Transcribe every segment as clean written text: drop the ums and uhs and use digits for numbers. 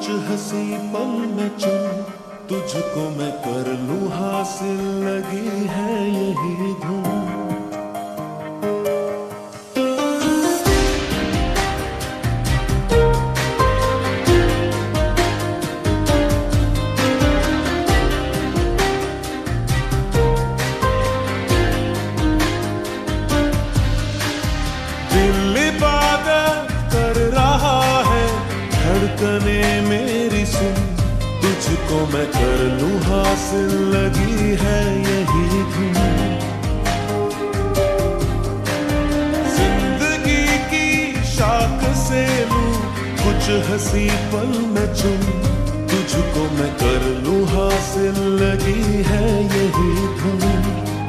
कुछ हंसी पल में चुन, तुझको मैं कर लूं हासिल, लगी है यही धुन। दिल इबादत कर रहा है, धड़कने मेरी सुन, तुझको मैं कर लूं हासिल, लगी है यही धुन। जिंदगी की शाख से लूं कुछ हंसी पल में चुन, तुझको मैं कर लूं हासिल, लगी है यही धुन।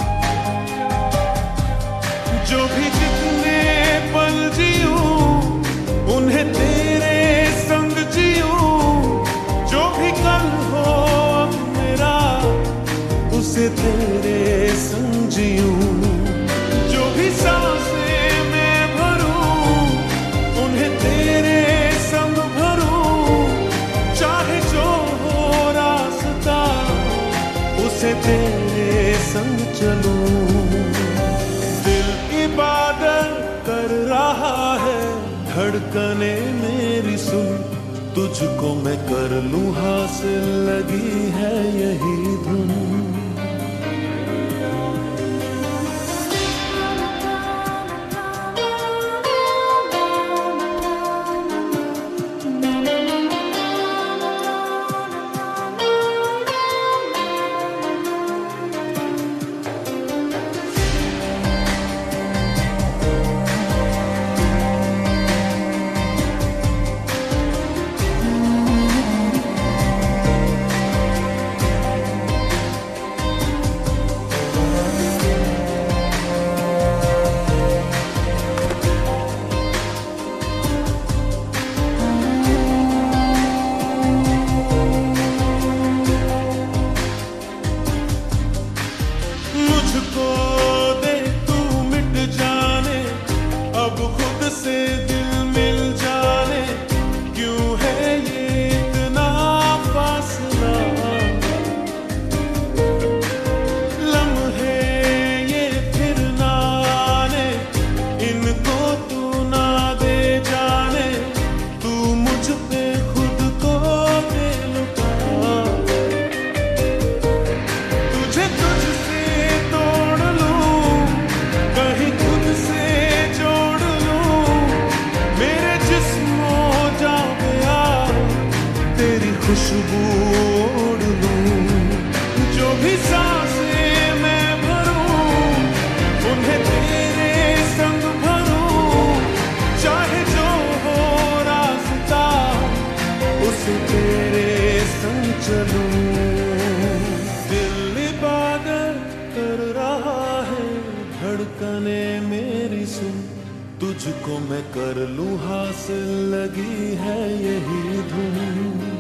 जो भी जितने पल जीऊं उन्हें तेरे संग जीऊं, जो भी कल हो अब मेरा उसे तेरे संग जीऊं, जो भी सांसें मैं भरूं उन्हें तेरे संग भरूं, चाहे जो हो रास्ता उसे तेरे संग चलूं। इबादत कर रहा है, धड़कने मेरी सुन, तुझको मैं कर लूं हासिल, लगी है यही धुन। मुझको दे तू मिट जाने, अब खुद से दिल मिल जाने, क्यों है ये इतना फासला। लम्हे ये फिर ना आने, इनको तू ना दे जाने, तू मुझ पे खुद को दे लुटा। तुझे तुझसे तोड़ लूं, कहीं खुद से जोड़ लूं, मेरे जिस्म हो जा गया तेरी खुशबू ओढ़ लूं। जो भी सांसें मैं भरूं उन्हें तेरे संग भरूं, चाहे जो हो रास्ता उसे तेरे संग चलूं। दिल इबादत कर रहा है, धड़कने मेरी सुन, तुझको मैं कर लूं हासिल, लगी है यही धुन।